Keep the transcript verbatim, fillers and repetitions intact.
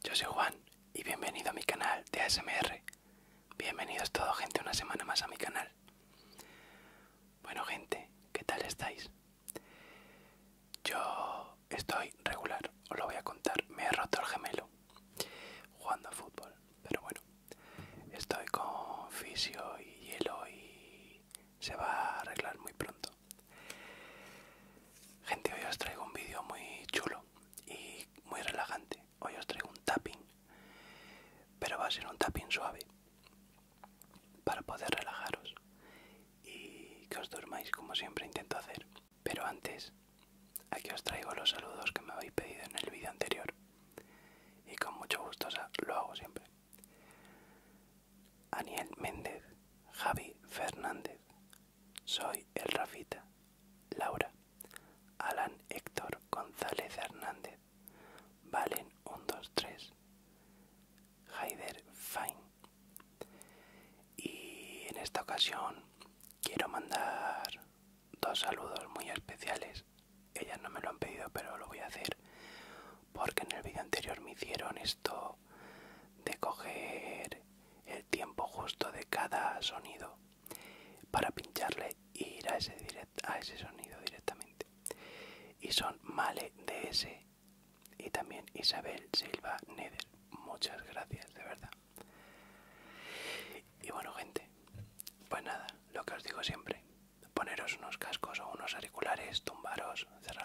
Yo soy Juan y bienvenido a mi canal de A S M R. Bienvenidos todo, gente, una semana más a mi canal. Bueno, gente, ¿qué tal estáis? Yo estoy regular, os lo voy a contar. Me he roto el gemelo jugando a fútbol, pero bueno, estoy con fisio y hielo y se va a arreglar muy pronto. Gente, hoy os traigo un vídeo muy chulo y muy relajante. Hoy os traigo un tapping, pero va a ser un tapping suave para poder relajaros y que os durmáis, como siempre intento hacer. Pero antes, aquí os traigo los saludos que me habéis pedido en el vídeo anterior y con mucho gusto, o sea, lo hago siempre. Aniel Méndez, Javi Fernández, Soy el Rafita, Laura, Alan Héctor González Hernández, Valen uno dos tres, Haider Fine. Y en esta ocasión quiero mandar dos saludos muy especiales. Ellas no me lo han pedido, pero lo voy a hacer porque en el vídeo anterior me hicieron esto de coger el tiempo justo de cada sonido para pincharle e ir a ese, direct, a ese sonido directamente. Y son Male D S y también Isabel Silva Nether. Muchas gracias, de verdad. Y bueno, gente, pues nada, lo que os digo siempre, poneros unos cascos o unos auriculares, tumbaros, cerrar